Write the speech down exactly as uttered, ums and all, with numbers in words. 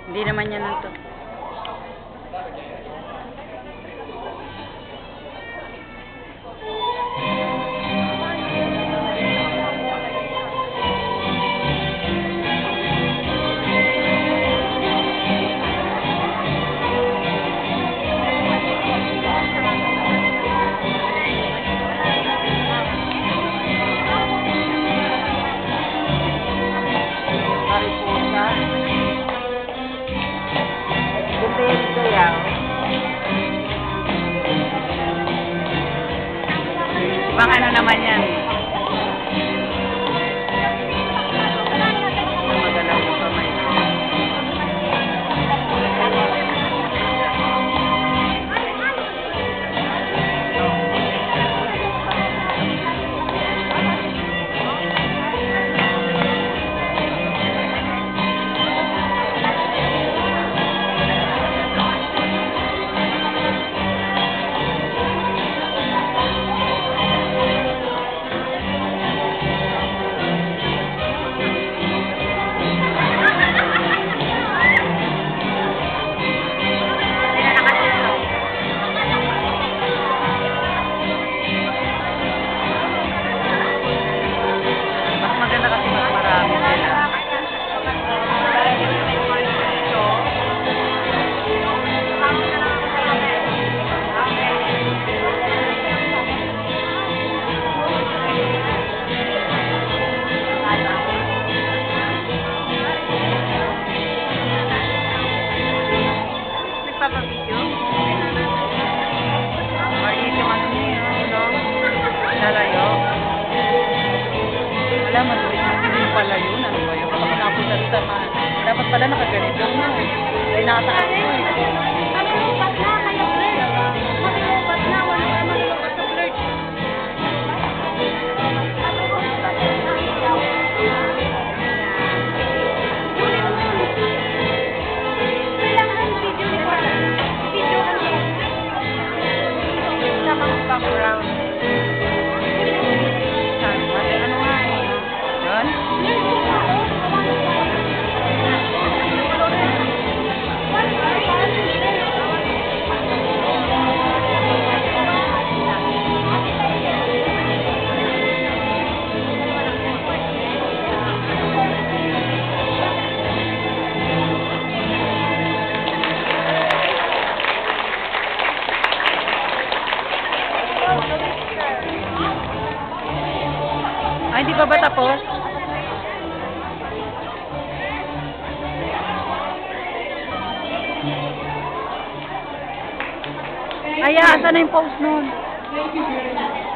Hindi naman yan ito. Carinosa. Depende yan. Baka ano naman yan. Magalaw yung kamay. Nagpapabidyo? Maliit yung ano niya, no? Nalayo. Wala, matuloy matuloy pala yun. Ano ba yun? Kapag napunta sa man. Dapat pala nakaganito, no? Ay, nakataas mo eh. Makilupat na, kaya flirt. Makilupat na, wala ka makilupat sa flirt. Kailangan video ni pala. Video ka niya. Sama ko background. Ano nga eh? Yun? Ay, hindi pa ba tapos? Ay, asan na yung post nun?